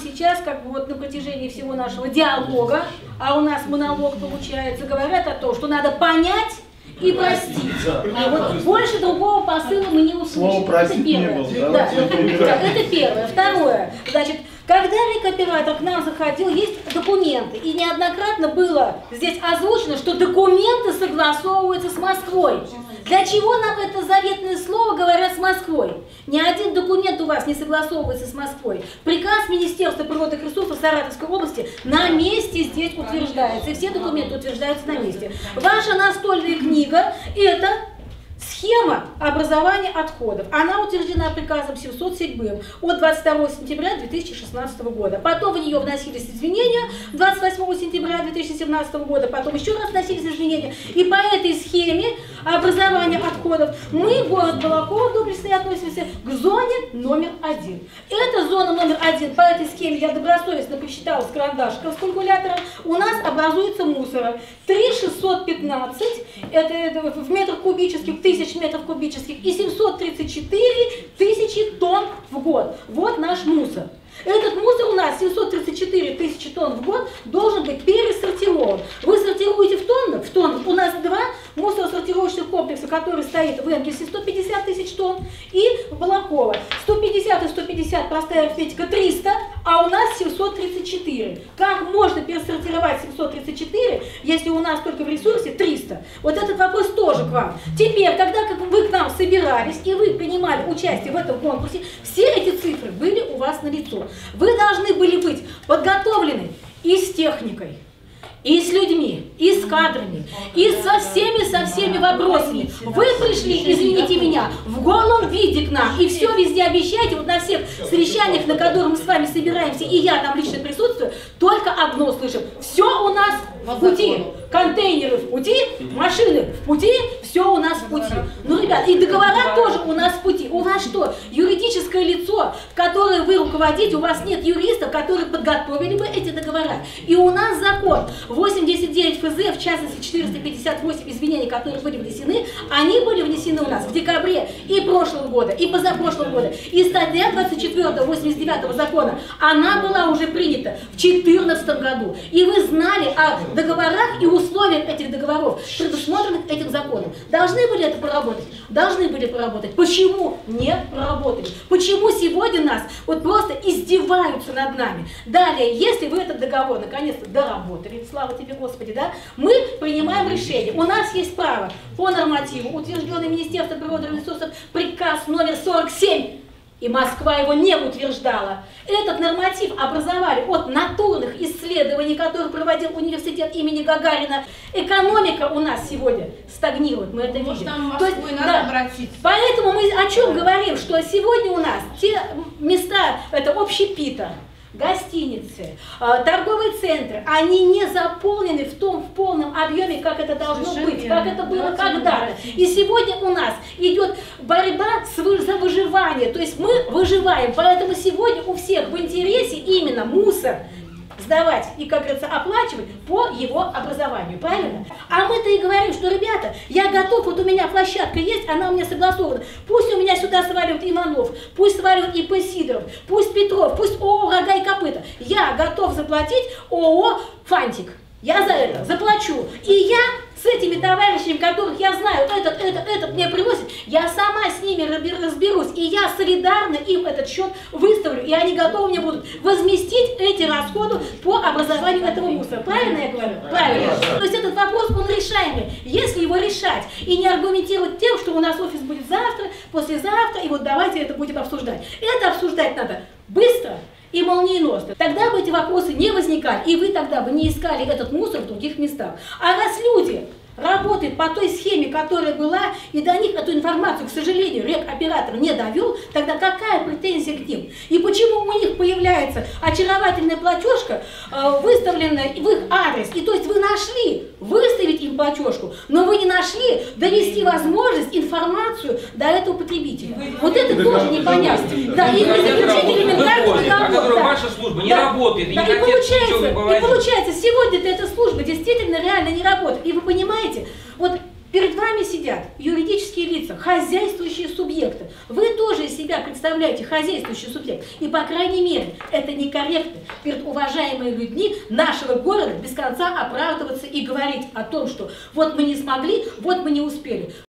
сейчас, как бы вот на протяжении всего нашего диалога, а у нас монолог получается, говорят о том, что надо понять и простить. А вот больше другого посыла мы не услышим. Это первое. Да, это первое. Второе. Значит, когда рекоператор к нам заходил, есть документы. И неоднократно было здесь озвучено, что документы согласовываются с Москвой. Для чего нам это заветное слово говорят с Москвой? Ни один документ у вас не согласовывается с Москвой. Приказ Министерства природных ресурсов Саратовской области на месте здесь утверждается. И все документы утверждаются на месте. Ваша настольная книга – это схема образования отходов. Она утверждена приказом 707 от 22 сентября 2016 года. Потом в нее вносились изменения 28 сентября 2017 года. Потом еще раз вносились изменения. И по этой схеме образования отходов мы, город Балаково, Доблестный, относимся к зоне номер 1. Эта зона номер 1, по этой схеме я добросовестно посчитала с карандашиком, с калькулятором, у нас образуется мусора. 3615, это в метрах кубических, тысяч метров кубических, и 734 тысячи тонн в год. Вот наш мусор. Этот мусор у нас 734 тысячи тонн в год должен быть пересортирован. Вы сортируете в тоннах? В тоннах. У нас два мусоросортировочных комплекса, который стоит в Энгельсе, 150 тысяч тонн, и в Балаково. 150 и 150, простая арифметика, 300, а у нас 734. Как можно пересортировать 734, если у нас только в ресурсе 300? Вот этот вопрос тоже к вам. Теперь, когда вы к нам собирались и вы принимали участие в этом конкурсе, все эти цифры были у вас налицо. Вы должны были быть подготовлены и с техникой, и с людьми, и с кадрами, и со всеми вопросами. Вы пришли, извините меня, в голом виде к нам, и все везде обещаете, вот на всех совещаниях, на которых мы с вами собираемся, и я там лично присутствую, только одно слышим: все у нас в пути. Контейнеры в пути, машины в пути, все у нас в пути. Ну, ребят, и договора тоже у нас в пути. У вас что, юридическое лицо, которое вы руководите, у вас нет юристов, которые подготовили бы эти договора. И у нас закон 89 ФЗ, в частности 458 изменений, которые были внесены, они были внесены у нас в декабре и прошлого года, и позапрошлого года. И статья 24 89 закона, она была уже принята в 2014 году. И вы знали о договорах и условиях этих договоров, предусмотренных этим законом. Должны были это проработать? Должны были проработать. Почему не проработали? Почему сегодня нас вот просто издеваются над нами? Далее, если вы этот договор наконец-то доработали, слава тебе, Господи, да, мы принимаем решение. У нас есть право по нормативу, утвержденный Министерством природных ресурсов, приказ номер 47, и Москва его не утверждала. Этот норматив образовали от натурных исследований, которые проводил университет имени Гагарина. Экономика у нас сегодня стагнирует, мы это видим. То есть, да, поэтому мы о чем говорим, что сегодня у нас те места, это общепита, гостиницы, торговые центры, они не заполнены в полном объеме, как это должно быть, как это было когда-то. И сегодня у нас идет борьба за выживание, то есть мы выживаем, поэтому сегодня у всех в интересе именно мусор сдавать и, как говорится, оплачивать по его образованию, правильно? А мы-то и говорим, что, ребята, я готов, вот у меня площадка есть, она у меня согласована, пусть у меня сюда сваливают Иванов, пусть сваливают ИП Сидоров, пусть Петров, пусть ООО «Рога и копыта». Я готов заплатить ООО «Фантик». Я за это заплачу. И я с этими товарищами, которых я знаю, этот мне приносит, я сама с ними разберусь, и я солидарно им этот счет выставлю, и они готовы мне будут возместить эти расходы по образованию этого мусора. Правильно я говорю? Правильно. То есть этот вопрос, он решаемый. Если его решать и не аргументировать тем, что у нас офис будет завтра, послезавтра, и вот давайте это будем обсуждать. Это обсуждать надо быстро и молниеносно. Тогда бы эти вопросы не возникали, и вы тогда бы не искали этот мусор в других местах. А раз люди работают по той схеме, которая была, и до них эту информацию, к сожалению, рекоператор не довел, тогда какая претензия к ним? И почему у них появляется очаровательная платежка, выставленная в их адрес? И то есть вы нашли выставить им платежку, но вы не нашли довести возможность, информацию до этого потребителя. Вот это тоже непонятно. Да, и заключить элементарный договор. Ваша служба не работает, и не хотят ничего говорить. И получается, сегодня-то эта служба действительно реально не работает. И вы понимаете, вот Перед вами сидят юридические лица, хозяйствующие субъекты. Вы тоже из себя представляете хозяйствующий субъект. И, по крайней мере, это некорректно перед уважаемыми людьми нашего города без конца оправдываться и говорить о том, что вот мы не смогли, вот мы не успели.